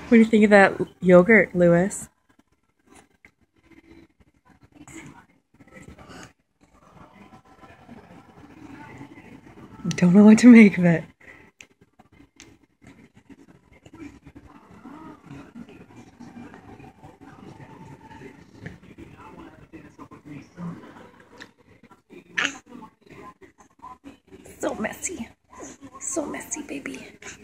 What do you think of that yogurt, Lewis? Don't know what to make of it. So messy. So messy, baby.